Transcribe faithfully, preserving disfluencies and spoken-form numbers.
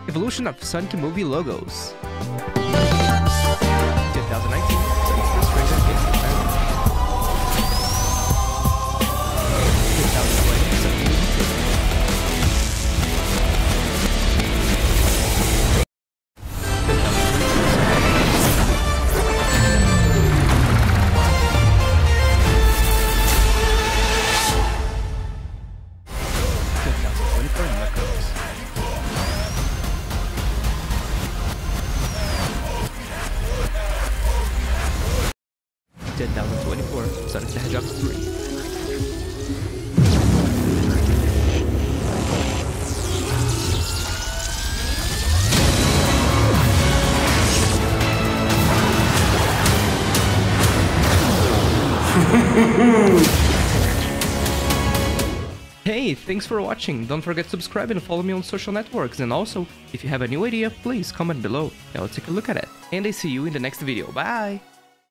Evolution of Sonic movie logos. twenty nineteen, Sonic's first trailer against the planet. twenty twenty, Sonic movie trailer. twenty twenty-four, Sonic the Hedgehog three. Hey, thanks for watching. Don't forget to subscribe and follow me on social networks. And also, if you have a new idea, please comment below. I'll take a look at it. And I see you in the next video. Bye!